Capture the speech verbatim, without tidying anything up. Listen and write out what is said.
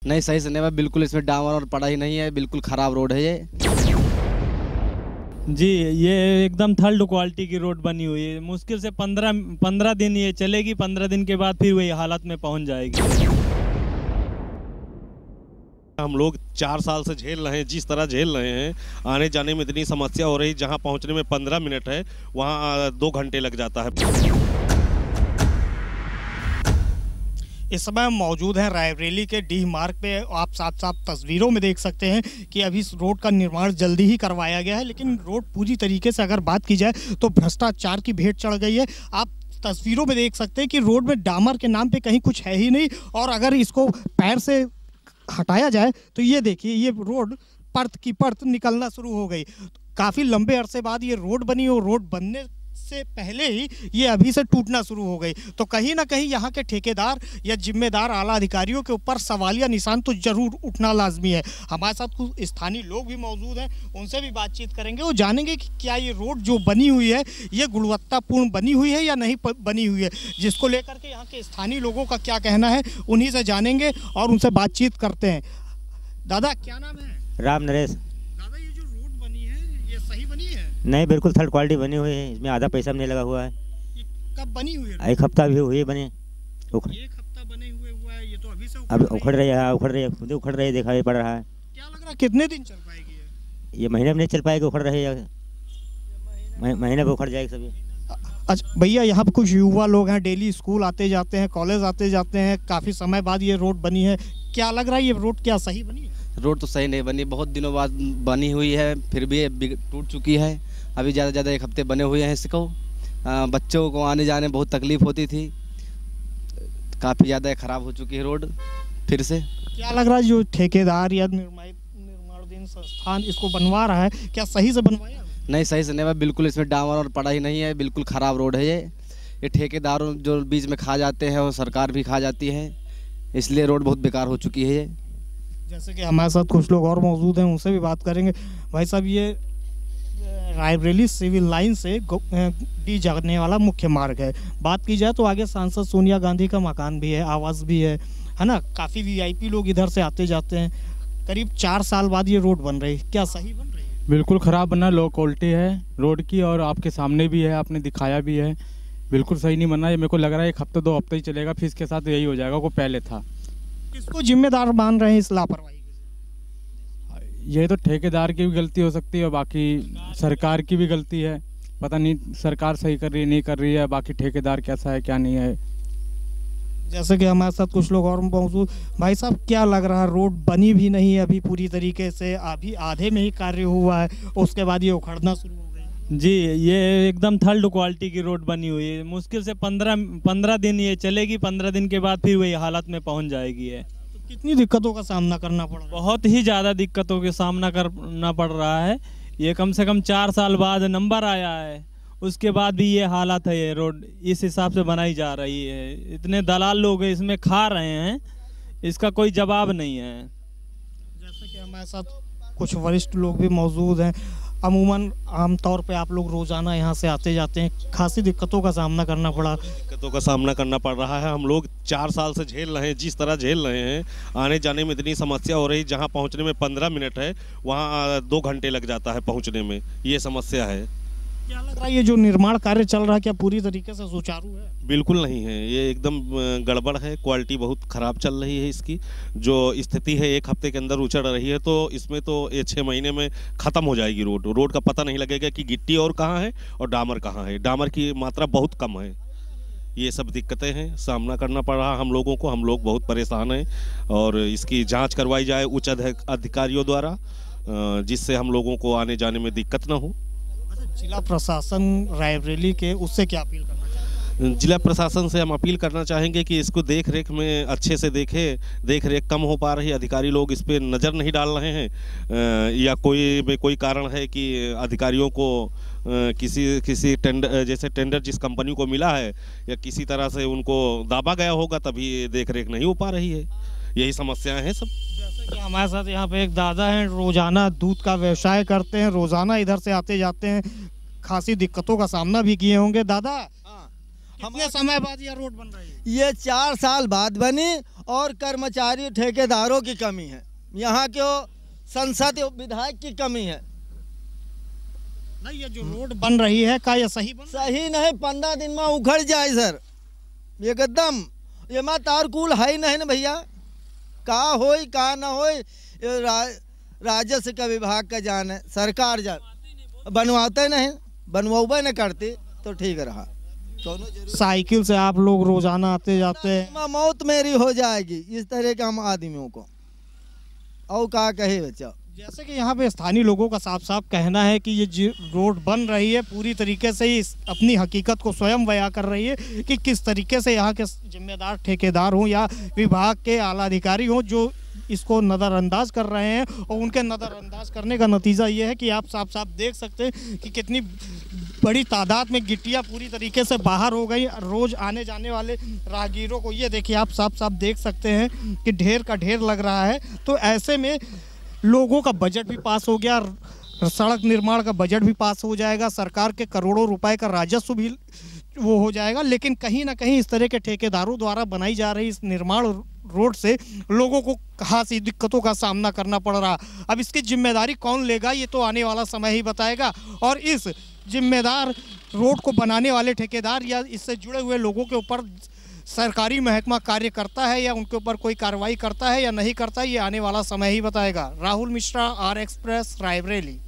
नहीं, सही से नहीं है, बिल्कुल इसमें डामर और पड़ा ही नहीं है, बिल्कुल ख़राब रोड है ये। जी, ये एकदम थर्ड क्वालिटी की रोड बनी हुई है। मुश्किल से पंद्रह पंद्रह दिन ये चलेगी, पंद्रह दिन के बाद फिर वही हालत में पहुंच जाएगी। हम लोग चार साल से झेल रहे हैं, जिस तरह झेल रहे हैं, आने जाने में इतनी समस्या हो रही, जहां पहुंचने में पंद्रह मिनट है वहां दो घंटे लग जाता है। इस समय हम मौजूद हैं रायबरेली के डी मार्ग पे। आप साफ साफ तस्वीरों में देख सकते हैं कि अभी इस रोड का निर्माण जल्दी ही करवाया गया है, लेकिन रोड पूरी तरीके से अगर बात की जाए तो भ्रष्टाचार की भेंट चढ़ गई है। आप तस्वीरों में देख सकते हैं कि रोड में डामर के नाम पे कहीं कुछ है ही नहीं, और अगर इसको पैर से हटाया जाए तो ये देखिए, ये रोड परत की परत निकलना शुरू हो गई। काफ़ी लंबे अरसे बाद ये रोड बनी, और रोड बनने से पहले ही ये अभी से टूटना शुरू हो गई। तो कहीं ना कहीं यहाँ के ठेकेदार या जिम्मेदार आला अधिकारियों के ऊपर सवालिया निशान तो जरूर उठना लाजमी है। हमारे साथ कुछ स्थानीय लोग भी मौजूद हैं, उनसे भी बातचीत करेंगे। वो जानेंगे कि क्या ये रोड जो बनी हुई है ये गुणवत्तापूर्ण बनी हुई है या नहीं बनी हुई है, जिसको लेकर के यहाँ के स्थानीय लोगों का क्या कहना है उन्हीं से जानेंगे और उनसे बातचीत करते हैं। दादा, क्या नाम है? राम नरेश। दादा, ये जो रोड बनी है ये सही बनी है? नहीं, बिल्कुल थर्ड क्वालिटी बनी हुई है, इसमें आधा पैसा भी नहीं लगा हुआ है। ये कब बनी हुई है? एक हफ्ता भी हुई बने। एक हफ्ता बने हुए हुआ है, ये तो अभी से अब उखड़ रही है, उखड़ रही है, खुद उखड़ रही है, दिखाई पड़ रहा है। क्या लग रहा है कितने दिन चल पाएगी ये? ये महीने में नहीं चल पाएगी, उखड़ रही है, महीने में उखड़ जाएगी सभी। अच्छा भैया, यहाँ पे कुछ युवा लोग हैं, डेली स्कूल आते जाते हैं, कॉलेज आते जाते हैं, काफ़ी समय बाद ये रोड बनी है। क्या लग रहा है ये रोड क्या सही बनी है? रोड तो सही नहीं बनी, बहुत दिनों बाद बनी हुई है, फिर भी ये टूट चुकी है। अभी ज़्यादा ज़्यादा एक हफ्ते बने हुए हैं इसको। आ, बच्चों को आने जाने बहुत तकलीफ़ होती थी, काफ़ी ज़्यादा ख़राब हो चुकी है रोड फिर से। क्या लग रहा है जो ठेकेदार या निर्माणाधीन संस्थान इसको बनवा रहा है, क्या सही से बनवाया? नहीं, सही से नहीं है, बिल्कुल इसमें डामर और पड़ा ही नहीं है, बिल्कुल ख़राब रोड है ये। ये ठेकेदारों जो बीच में खा जाते हैं और सरकार भी खा जाती है, इसलिए रोड बहुत बेकार हो चुकी है ये। जैसे कि हमारे साथ कुछ लोग और मौजूद हैं, उनसे भी बात करेंगे। भाई साहब, ये रायबरेली सिविल लाइन से डी जाने वाला मुख्य मार्ग है। बात की जाए तो आगे सांसद सोनिया गांधी का मकान भी है, आवास भी है है ना। काफ़ी वीआईपी लोग इधर से आते जाते हैं। करीब चार साल बाद ये रोड बन रही है, क्या सही बन रही है? बिल्कुल ख़राब बना, लो क्वालिटी है रोड की, और आपके सामने भी है, आपने दिखाया भी है, बिल्कुल सही नहीं बना। ये मेरे को लग रहा है एक हफ्ते दो हफ्ते ही चलेगा, फिर इसके साथ यही हो जाएगा वो पहले था। किसको जिम्मेदार मान रहे हैं इस लापरवाही? ये तो ठेकेदार की भी गलती हो सकती है और बाकी सरकार की भी गलती है। पता नहीं सरकार सही कर रही है नहीं कर रही है, बाकी ठेकेदार कैसा है क्या नहीं है। जैसे कि हमारे साथ कुछ लोग और मौजूद। भाई साहब, क्या लग रहा है, रोड बनी भी नहीं है अभी पूरी तरीके से, अभी आधे में ही कार्य हुआ है, उसके बाद ये उखड़ना शुरू हो गई? जी, ये एकदम थर्ड क्वालिटी की रोड बनी हुई है। मुश्किल से पंद्रह पंद्रह दिन ये चलेगी, पंद्रह दिन के बाद फिर वही हालत में पहुंच जाएगी है। तो कितनी दिक्कतों का सामना करना पड़ रहा है? बहुत ही ज़्यादा दिक्कतों का सामना करना पड़ रहा है। ये कम से कम चार साल बाद नंबर आया है, उसके बाद भी ये हालत है। ये रोड इस हिसाब से बनाई जा रही है, इतने दलाल लोग इसमें खा रहे हैं, इसका कोई जवाब नहीं है। जैसे कि हमारे साथ कुछ वरिष्ठ लोग भी मौजूद हैं। अमूमन आमतौर पे आप लोग रोज़ाना यहाँ से आते जाते हैं, खासी दिक्कतों का सामना करना पड़ा? दिक्कतों का सामना करना पड़ रहा है। हम लोग चार साल से झेल रहे हैं, जिस तरह झेल रहे हैं, आने जाने में इतनी समस्या हो रही, जहाँ पहुँचने में पंद्रह मिनट है वहाँ दो घंटे लग जाता है पहुँचने में। ये समस्या है। क्या लग रहा है ये जो निर्माण कार्य चल रहा है क्या पूरी तरीके से सुचारू है? बिल्कुल नहीं है, ये एकदम गड़बड़ है, क्वालिटी बहुत ख़राब चल रही है इसकी। जो स्थिति है एक हफ्ते के अंदर उचड़ रही है, तो इसमें तो ये छः महीने में ख़त्म हो जाएगी रोड। रोड का पता नहीं लगेगा कि गिट्टी और कहाँ है और डामर कहाँ है। डामर की मात्रा बहुत कम है। ये सब दिक्कतें हैं, सामना करना पड़ रहा हम लोगों को। हम लोग बहुत परेशान हैं और इसकी जाँच करवाई जाए उच्च अधिकारियों द्वारा, जिससे हम लोगों को आने जाने में दिक्कत न हो। जिला प्रशासन रायबरेली के उससे क्या अपील करना चाहेंगे? जिला प्रशासन से हम अपील करना चाहेंगे कि इसको देख रेख में अच्छे से देखे। देख रेख कम हो पा रही है, अधिकारी लोग इस पर नज़र नहीं डाल रहे हैं, या कोई में कोई कारण है कि अधिकारियों को किसी किसी टेंडर, जैसे टेंडर जिस कंपनी को मिला है या किसी तरह से उनको दाबा गया होगा, तभी देख रेख नहीं हो पा रही है। यही समस्याएं हैं सब। जैसे कि हमारे साथ यहाँ पे एक दादा हैं, रोजाना दूध का व्यवसाय करते हैं, रोजाना इधर से आते जाते हैं, खासी दिक्कतों का सामना भी किए होंगे। दादा, कितने समय बाद यह रोड बन रही है? ये चार साल बाद बनी और कर्मचारी ठेकेदारों की कमी है, यहाँ के संसद विधायक की कमी है। नहीं, ये जो रोड बन रही है का ये सही बन सही नहीं, पंद्रह दिन में उखड़ जाए सर एकदम। ये माँ तारकुल है ही नहीं ना भैया, का होई का ना होई रा, राजस्व का विभाग का जान है, सरकार जान बनवाते नहीं, बनवाबे न करती तो ठीक रहा। साइकिल से आप लोग रोजाना आते जाते हैं, मौत मेरी हो जाएगी इस तरह के हम आदमियों को, और का कहे बच्चा। जैसे कि यहाँ पे स्थानीय लोगों का साफ साफ कहना है कि ये जो रोड बन रही है पूरी तरीके से ही अपनी हकीकत को स्वयं बयां कर रही है कि किस तरीके से यहाँ के जिम्मेदार ठेकेदार हों या विभाग के आला अधिकारी हों जो इसको नज़रअंदाज कर रहे हैं, और उनके नज़रअंदाज करने का नतीजा ये है कि आप साफ साफ देख सकते हैं कि कितनी बड़ी तादाद में गिट्टियाँ पूरी तरीके से बाहर हो गई। रोज़ आने जाने वाले राहगीरों को ये देखिए, आप साफ साफ देख सकते हैं कि ढेर का ढेर लग रहा है। तो ऐसे में लोगों का बजट भी पास हो गया, सड़क निर्माण का बजट भी पास हो जाएगा, सरकार के करोड़ों रुपए का राजस्व भी वो हो जाएगा। लेकिन कहीं ना कहीं इस तरह के ठेकेदारों द्वारा बनाई जा रही इस निर्माण रोड से लोगों को खासी दिक्कतों का सामना करना पड़ रहा। अब इसकी जिम्मेदारी कौन लेगा ये तो आने वाला समय ही बताएगा, और इस जिम्मेदार रोड को बनाने वाले ठेकेदार या इससे जुड़े हुए लोगों के ऊपर सरकारी महकमा कार्य करता है या उनके ऊपर कोई कार्रवाई करता है या नहीं करता है, ये आने वाला समय ही बताएगा। Rahul Mishra, R Express, Raebareli.